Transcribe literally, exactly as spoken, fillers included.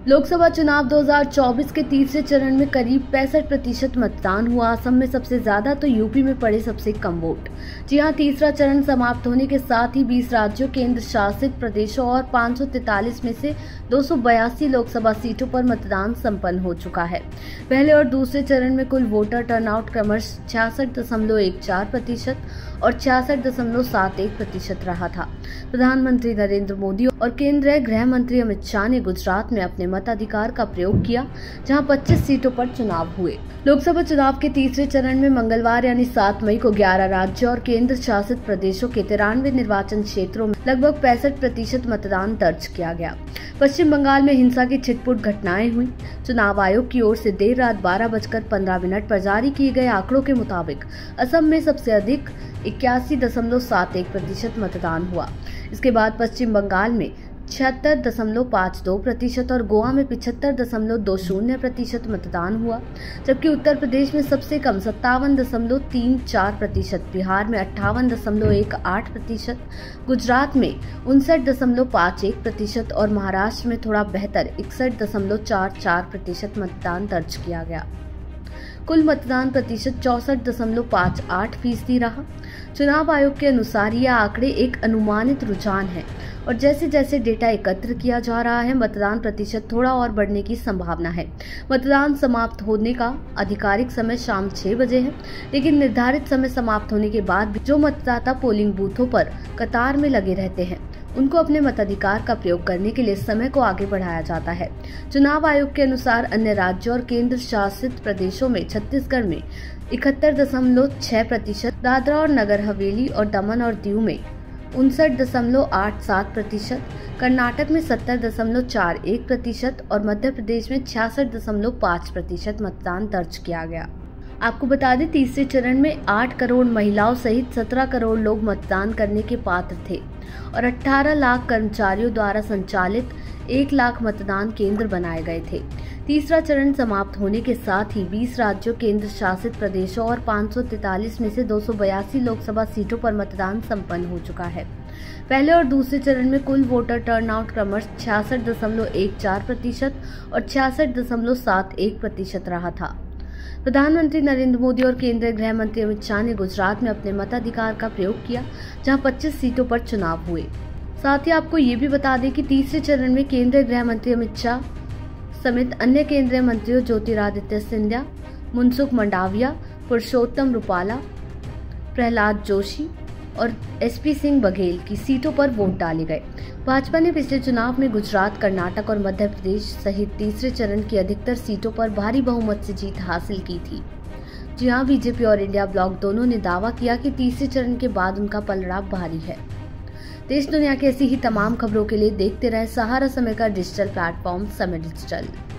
लोकसभा चुनाव दो हज़ार चौबीस के तीसरे चरण में करीब पैंसठ प्रतिशत मतदान हुआ। असम में सबसे ज्यादा तो यूपी में पड़े सबसे कम वोट। जी हां, तीसरा चरण समाप्त होने के साथ ही बीस राज्यों, केंद्र शासित प्रदेशों और पाँच सौ तैंतालीस में से दो सौ बयासी लोकसभा सीटों पर मतदान संपन्न हो चुका है। पहले और दूसरे चरण में कुल वोटर टर्नआउट क्रमशः छियासठ दशमलव एक चार प्रतिशत और छियासठ दशमलव सात एक प्रतिशत रहा था। प्रधानमंत्री नरेंद्र मोदी और केंद्रीय गृह मंत्री अमित शाह ने गुजरात में अपने मताधिकार का प्रयोग किया, जहां पच्चीस सीटों पर चुनाव हुए। लोकसभा चुनाव के तीसरे चरण में मंगलवार यानी सात मई को ग्यारह राज्यों और केंद्र शासित प्रदेशों के तिरानवे निर्वाचन क्षेत्रों में लगभग पैंसठ प्रतिशत मतदान दर्ज किया गया। पश्चिम बंगाल में हिंसा की छिटपुट घटनाएं हुई। चुनाव आयोग की ओर से देर रात बारह बजकर पंद्रह मिनट पर जारी किए गए आंकड़ों के मुताबिक असम में सबसे अधिक इक्यासी दशमलव सात एक प्रतिशत मतदान हुआ। इसके बाद पश्चिम बंगाल में छिहत्तर दशमलव पाँच दो प्रतिशत और गोवा में पिछहत्तर दशमलव दो शून्य प्रतिशत मतदान हुआ, जबकि उत्तर प्रदेश में सबसे कम सत्तावन दशमलव तीन चार प्रतिशत, बिहार में अट्ठावन दशमलव एक आठ प्रतिशत, गुजरात में उनसठ दशमलव पाँच एक प्रतिशत और महाराष्ट्र में थोड़ा बेहतर इकसठ दशमलव चार चार प्रतिशत मतदान दर्ज किया गया। कुल मतदान प्रतिशत चौसठ दशमलव पाँच आठ फीसदी रहा। चुनाव आयोग के अनुसार यह आंकड़े एक अनुमानित रुझान है और जैसे जैसे डेटा एकत्र किया जा रहा है, मतदान प्रतिशत थोड़ा और बढ़ने की संभावना है। मतदान समाप्त होने का आधिकारिक समय शाम छह बजे है, लेकिन निर्धारित समय समाप्त होने के बाद भी जो मतदाता पोलिंग बूथों पर कतार में लगे रहते हैं, उनको अपने मताधिकार का प्रयोग करने के लिए समय को आगे बढ़ाया जाता है। चुनाव आयोग के अनुसार अन्य राज्यों और केंद्र शासित प्रदेशों में छत्तीसगढ़ में इकहत्तर दशमलव छह प्रतिशत, दादरा और नगर हवेली और दमन और दीव में उनसठ दशमलव आठ सात प्रतिशत, कर्नाटक में सत्तर दशमलव चार एक प्रतिशत और मध्य प्रदेश में छियासठ दशमलव पाँच प्रतिशत मतदान दर्ज किया गया। आपको बता दें, तीसरे चरण में आठ करोड़ महिलाओं सहित सत्रह करोड़ लोग मतदान करने के पात्र थे और अठारह लाख कर्मचारियों द्वारा संचालित एक लाख मतदान केंद्र बनाए गए थे। तीसरा चरण समाप्त होने के साथ ही बीस राज्यों, केंद्र शासित प्रदेशों और पाँच सौ तैंतालीस में से दो सौ बयासी लोकसभा सीटों पर मतदान संपन्न हो चुका है। पहले और दूसरे चरण में कुल वोटर टर्नआउट क्रमशः छियासठ दशमलव एक चार प्रतिशत और छियासठ दशमलव सात एक प्रतिशत रहा था। प्रधानमंत्री नरेंद्र मोदी और केंद्रीय गृह मंत्री अमित शाह ने गुजरात में अपने मताधिकार का प्रयोग किया, जहां पच्चीस सीटों पर चुनाव हुए। साथ ही आपको ये भी बता दें कि तीसरे चरण में केंद्रीय गृह मंत्री अमित शाह समेत अन्य केंद्रीय मंत्रियों ज्योतिरादित्य सिंधिया, मनसुख मंडाविया, पुरुषोत्तम रुपाला, प्रहलाद जोशी और एसपी सिंह बघेल की सीटों पर वोट डाले गए। भाजपा ने पिछले चुनाव में गुजरात, कर्नाटक और मध्य प्रदेश सहित तीसरे चरण की अधिकतर सीटों पर भारी बहुमत से जीत हासिल की थी। जी हां, बीजेपी और इंडिया ब्लॉक दोनों ने दावा किया कि तीसरे चरण के बाद उनका पलड़ा भारी है। देश दुनिया की ऐसी ही तमाम खबरों के लिए देखते रहे सहारा समय का डिजिटल प्लेटफॉर्म समय डिजिटल।